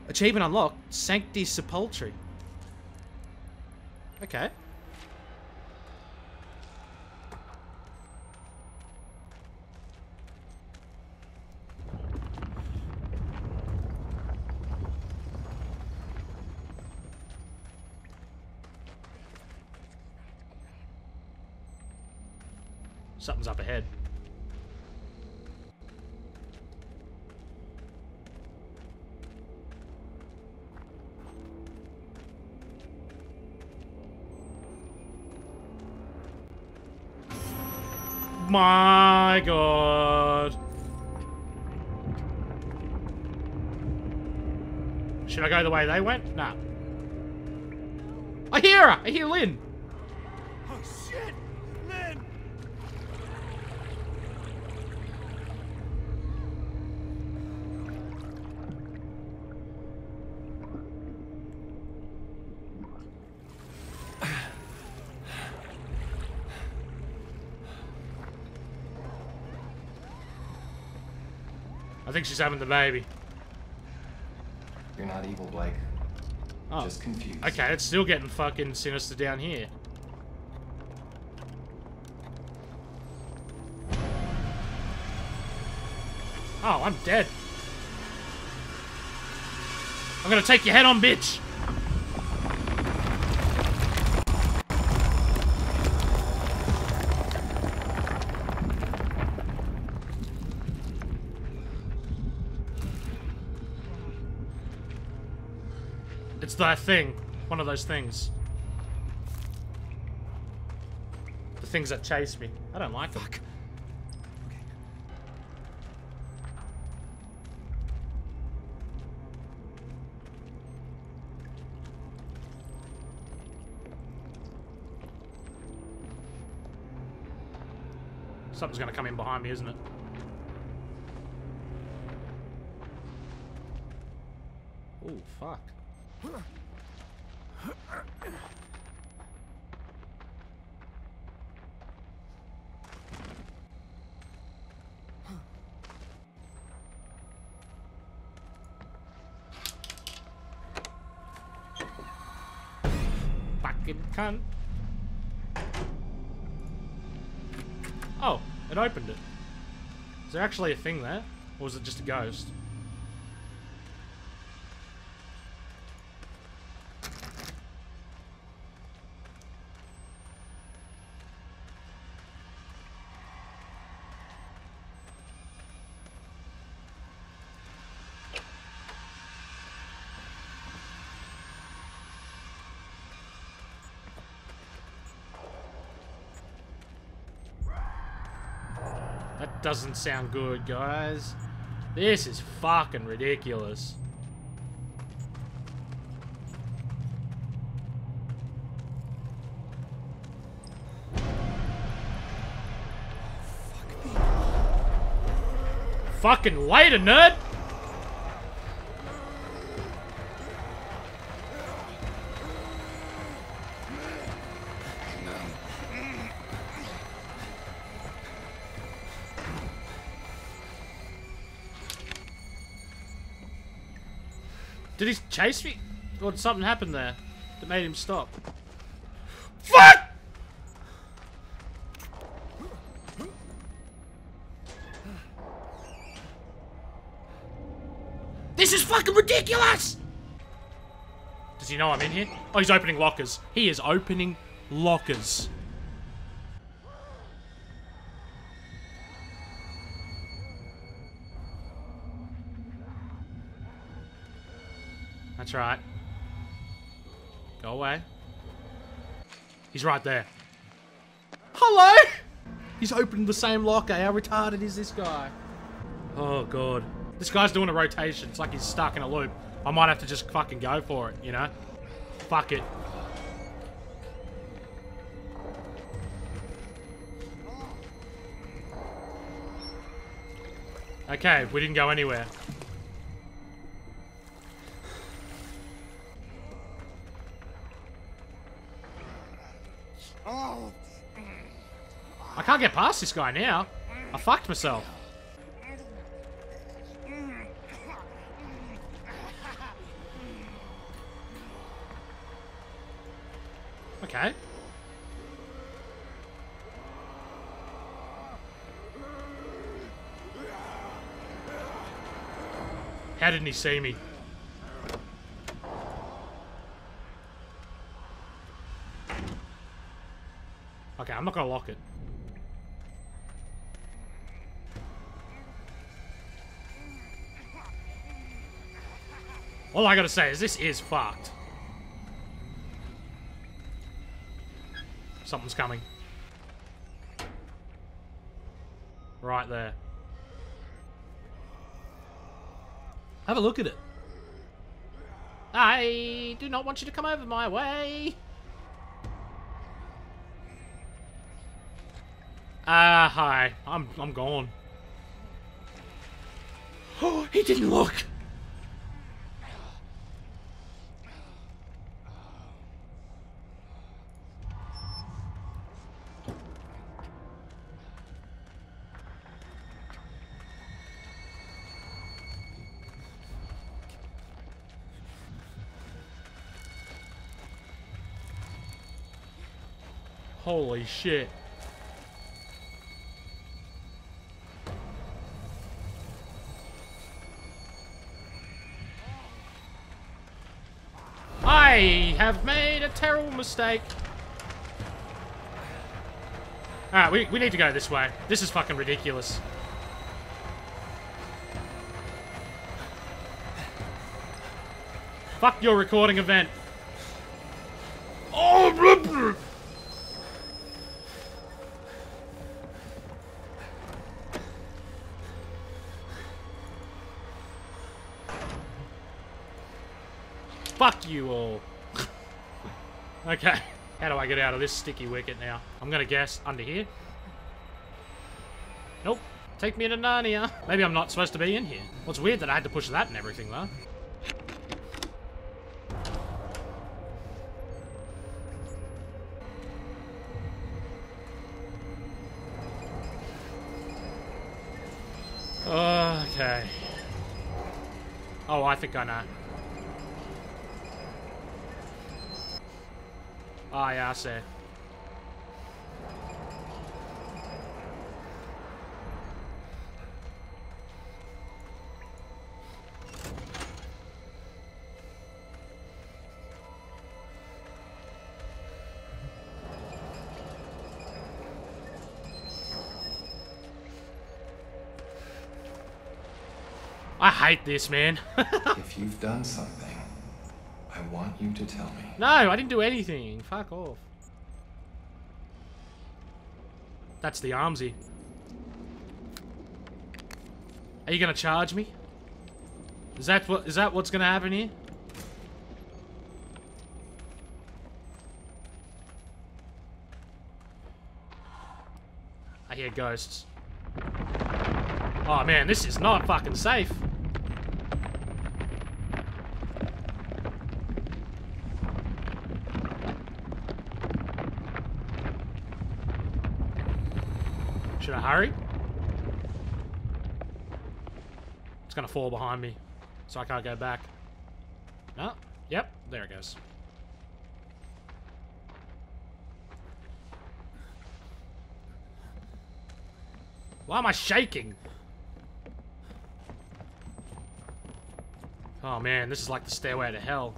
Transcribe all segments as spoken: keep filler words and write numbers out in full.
Achievement unlocked. Sancti Sepulchre. Okay. Something's up ahead. My God. Should I go the way they went? Nah. I hear her! I hear Lynn! Oh shit! Lynn! I think she's having the baby. You're not evil, Blake. Oh. Just confused. Okay, it's still getting fucking sinister down here. Oh, I'm dead. I'm gonna take your head on, bitch! It's that thing. One of those things. The things that chase me. I don't like them. Fuck. Okay. Something's gonna come in behind me, isn't it? Oh, fuck. Fucking cunt. Oh, it opened it. Is there actually a thing there? Or was it just a ghost? That doesn't sound good, guys. This is fucking ridiculous. Fucking later, nerd! Did he chase me? Or did something happen there that made him stop? Fuck! This is fucking ridiculous! Does he know I'm in here? Oh, he's opening lockers. He is opening lockers. That's right. Go away. He's right there. Hello? He's opened the same locker. How retarded is this guy? Oh, God. This guy's doing a rotation. It's like he's stuck in a loop. I might have to just fucking go for it, you know? Fuck it. Okay, we didn't go anywhere. I can't get past this guy now. I fucked myself. Okay. How didn't he see me? Okay, I'm not gonna lock it. All I gotta say is this is fucked. Something's coming. Right there. Have a look at it. I do not want you to come over my way. Ah, uh, hi. I'm I'm gone. Oh, he didn't look. Holy shit. I have made a terrible mistake. Alright, we, we need to go this way. This is fucking ridiculous. Fuck your recording event. Oh, blah, blah. Fuck you all. Okay. How do I get out of this sticky wicket now? I'm gonna guess under here. Nope. Take me to Narnia. Maybe I'm not supposed to be in here. Well, it's weird that I had to push that and everything, though. Okay. Oh, I think I know. Ah, yeah, I see. I hate this, man. If you've done something, I want you to tell me. No, I didn't do anything. Fuck off. That's the armsy. Are you gonna charge me? Is that what? Is that what's gonna happen here? I hear ghosts. Oh man, this is not fucking safe. Should I hurry? It's gonna fall behind me, so I can't go back. No? Yep, there it goes. Why am I shaking? Oh man, this is like the stairway to hell.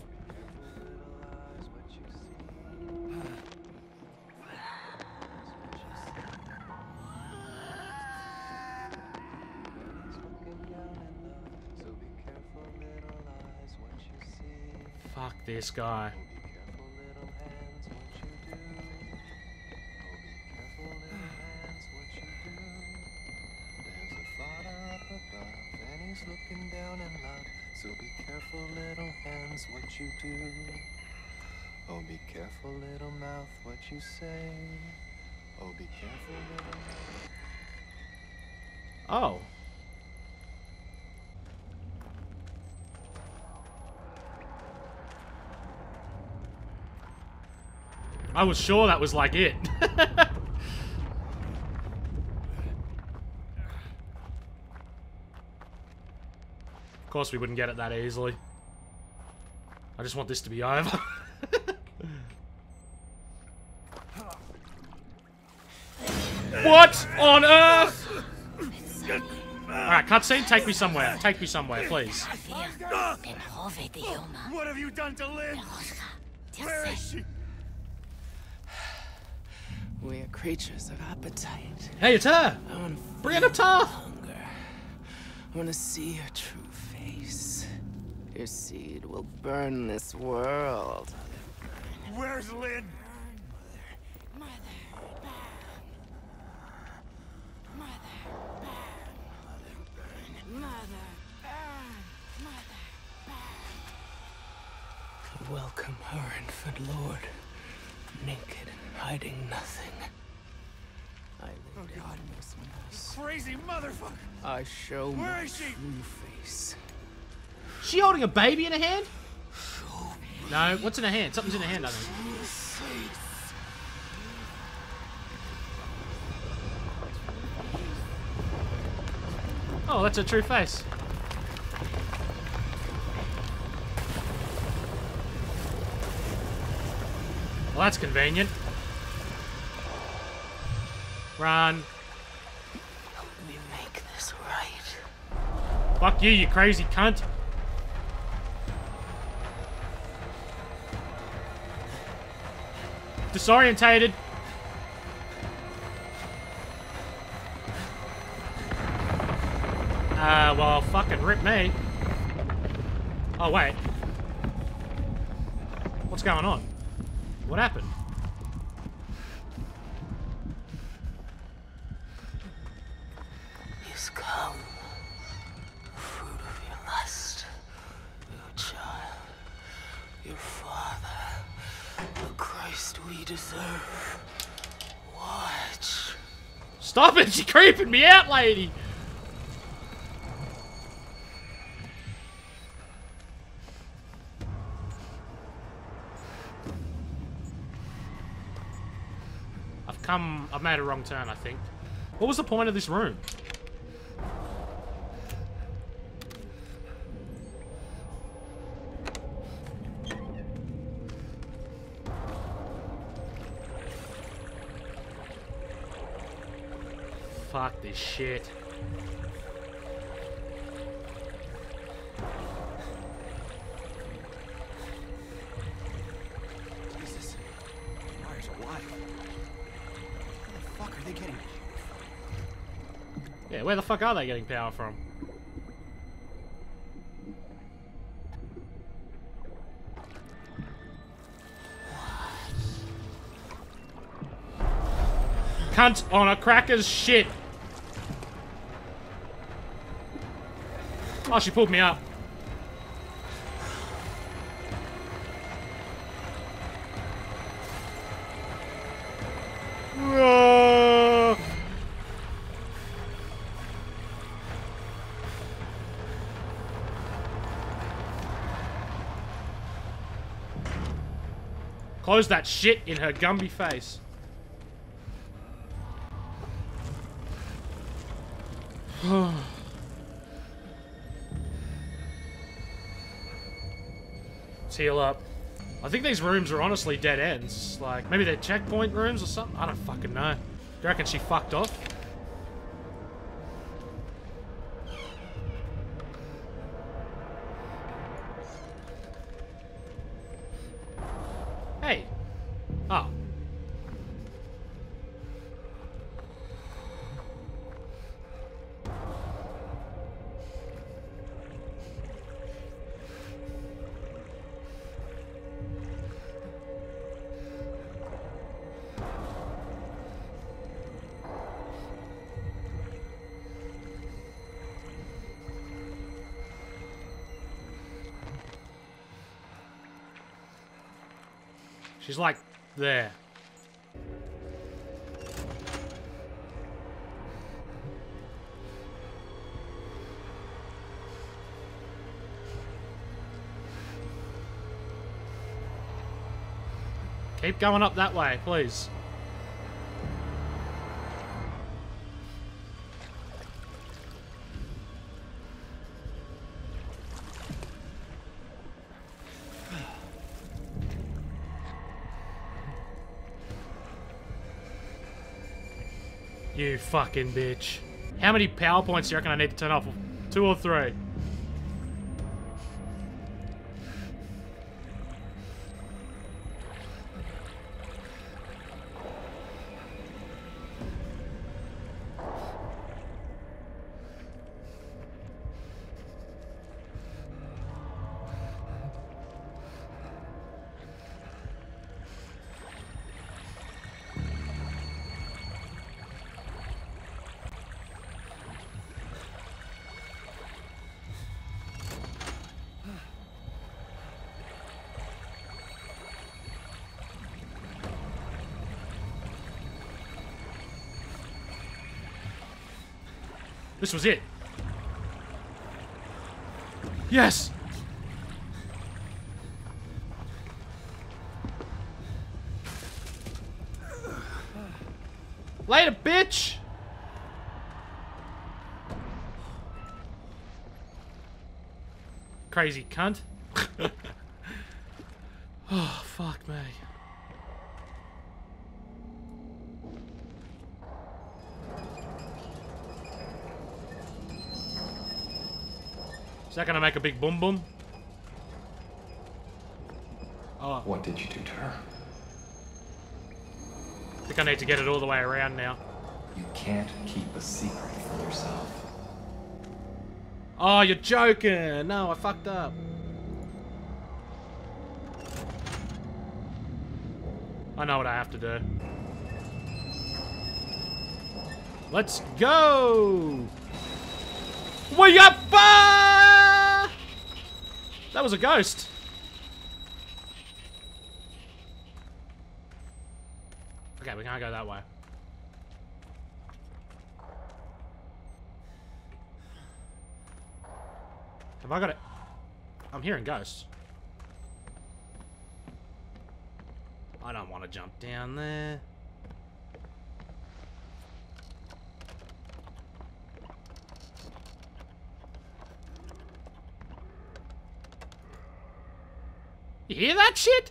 Fuck this guy. Looking down and loud, so be careful, little hands, what you do. Oh, be careful, little mouth, what you say. Oh, be careful, little mouth. Oh. I was sure that was like it. Of course we wouldn't get it that easily. I just want this to be over. What on earth? Alright, cutscene, take me somewhere. Take me somewhere, please. What have you done to Lynn? Where is she? We are creatures of appetite. Hey, it's her! I want to Bring it up top! hunger. I want to see your true face. Your seed will burn this world. Where's Lynn? Welcome her, infant lord. Naked and hiding nothing. I live in this mess. Crazy motherfucker! I show Where my is she? true face. She holding a baby in her hand? No, what's in her hand? Something's in her hand, I think. Oh, that's her true face. Well, that's convenient. Run. Help me make this right. Fuck you, you crazy cunt. Disorientated. Uh, well, fucking rip me. Oh, wait. What's going on? What happened? He's come. Fruit of your lust. Your child. Your father. The Christ we deserve. Watch. Stop it! She's creeping me out, lady! I've come... I've made a wrong turn, I think. What was the point of this room? Fuck this shit. Jesus. Myers alive. Where the fuck are they getting power from? Yeah, where the fuck are they getting power from? Cunt on a cracker's shit. Oh, she pulled me up. Whoa. Close that shit in her Gumby face. Let's heal up. I think these rooms are honestly dead ends. Like, maybe they're checkpoint rooms or something? I don't fucking know. Do you reckon she fucked off? Hey. Oh. She's like, there. Keep going up that way, please. You fucking bitch. How many PowerPoints do you reckon I need to turn off? Two or three? This was it. Yes! Later, bitch! Crazy cunt. Oh, fuck me. Is that gonna make a big boom boom? Oh. What did you do to her? I think I need to get it all the way around now. You can't keep a secret from yourself. Oh, you're joking! No, I fucked up. I know what I have to do. Let's go! We up! That was a ghost. Okay, we can't go that way. Have I got it? I'm hearing ghosts. I don't want to jump down there. You hear that shit?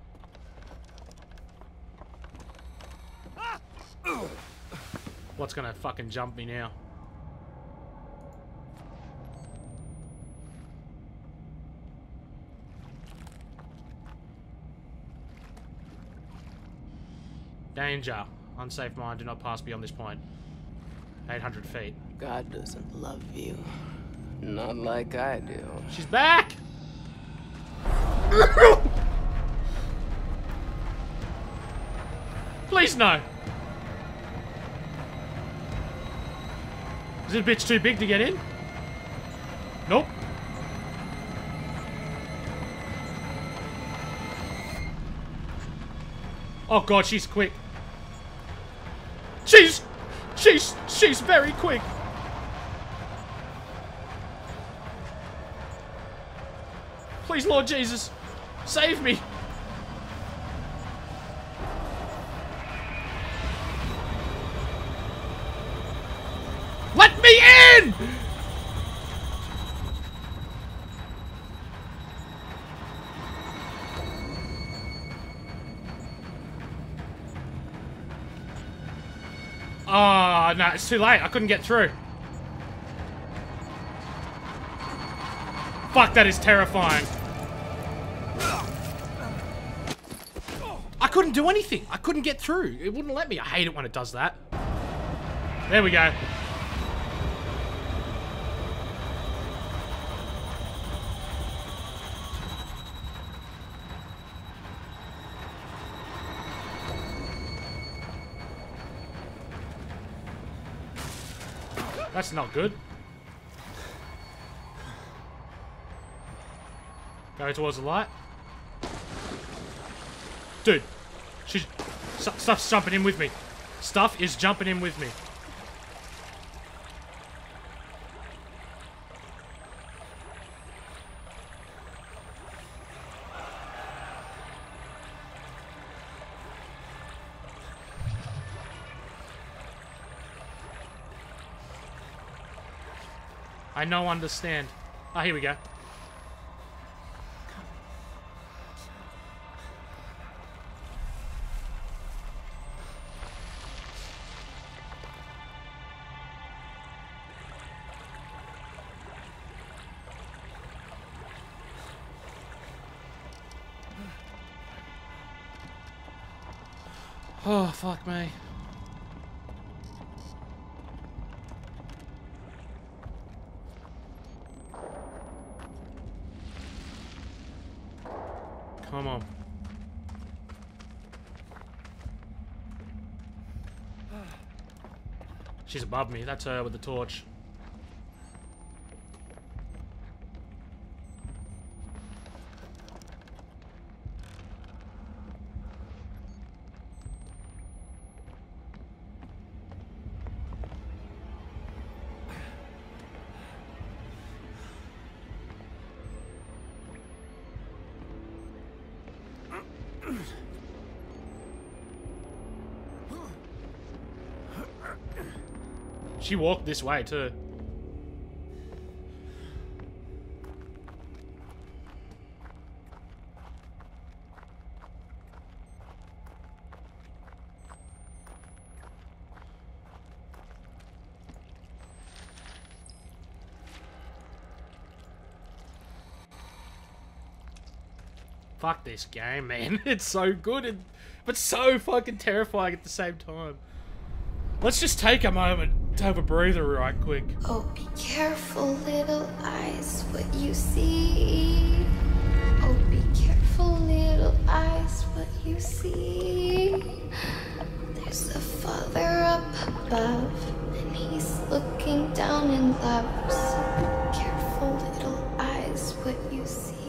What's gonna fucking jump me now? Danger. Unsafe mine. Do not pass beyond this point. eight hundred feet. God doesn't love you. Not like I do. She's back! Please no. Is it a bitch too big to get in? Nope. Oh god, she's quick. She's... She's... She's very quick. Please, Lord Jesus, save me. Let me in! Ah, oh, no, it's too late. I couldn't get through. Fuck, that is terrifying. I couldn't do anything. I couldn't get through. It wouldn't let me. I hate it when it does that. There we go. That's not good. Go towards the light. Dude, she's, stuff's jumping in with me. Stuff is jumping in with me. I no understand. Ah, here we go. Oh, fuck me. Come on. She's above me. That's her with the torch. She walked this way too. Fuck this game, man. It's so good, and, but so fucking terrifying at the same time. Let's just take a moment to have a breather right quick. Oh, be careful, little eyes, what you see. Oh, be careful, little eyes, what you see. There's a father up above, and he's looking down in love. So be careful, little eyes, what you see.